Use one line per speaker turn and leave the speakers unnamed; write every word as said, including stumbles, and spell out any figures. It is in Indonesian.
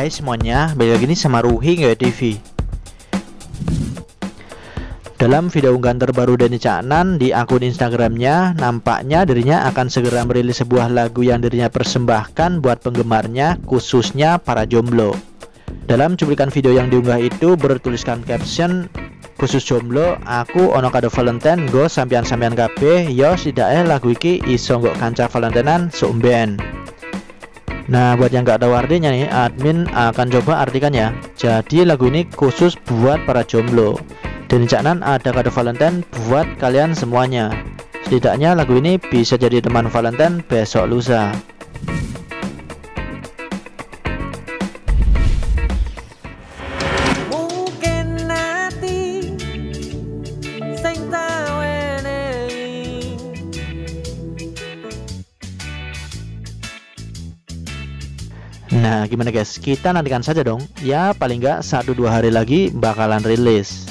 Hai semuanya, balik lagi nih sama Ruhi Nggak T V. Dalam video unggahan terbaru dari Caknan di akun Instagramnya, nampaknya dirinya akan segera merilis sebuah lagu yang dirinya persembahkan buat penggemarnya, khususnya para jomblo. Dalam cuplikan video yang diunggah itu bertuliskan caption, khusus jomblo, aku ono kado Valentine go sampean-sampean kabeh, yo sidake lagu iki iso nggo kanca Valentinean sumben. Nah, buat yang nggak tahu artinya nih, admin akan coba artikan ya. Jadi lagu ini khusus buat para jomblo. Dan Caknan ada kado Valentine buat kalian semuanya. Setidaknya lagu ini bisa jadi teman Valentine besok lusa. Nah, gimana guys? Kita nantikan saja dong. Ya, paling nggak satu dua hari lagi bakalan rilis.